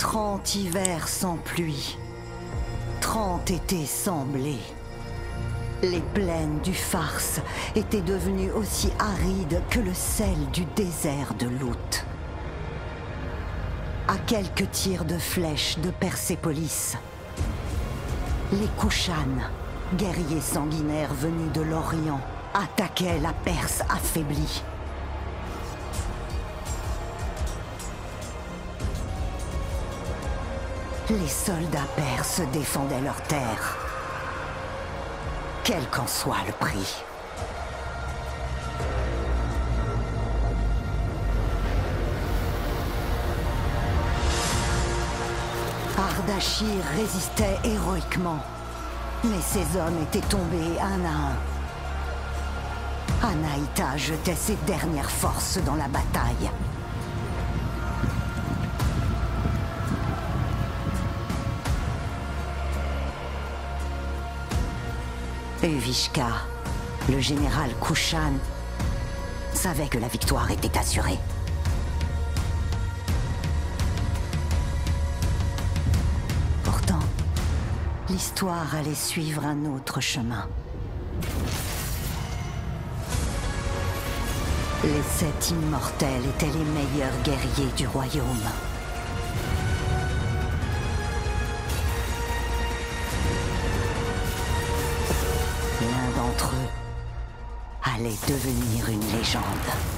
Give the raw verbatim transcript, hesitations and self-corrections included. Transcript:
Trente hivers sans pluie, trente étés sans blé. Les plaines du Fars étaient devenues aussi arides que le sel du désert de Lut. À quelques tirs de flèches de Persépolis, les Kushan, guerriers sanguinaires venus de l'Orient, attaquaient la Perse affaiblie. Les soldats perses défendaient leur terre, quel qu'en soit le prix. Ardashir résistait héroïquement, mais ses hommes étaient tombés un à un. Anaïta jetait ses dernières forces dans la bataille. Uvishka, le général Kushan, savait que la victoire était assurée. Pourtant, l'histoire allait suivre un autre chemin. Les sept immortels étaient les meilleurs guerriers du royaume. L'un d'entre eux allait devenir une légende.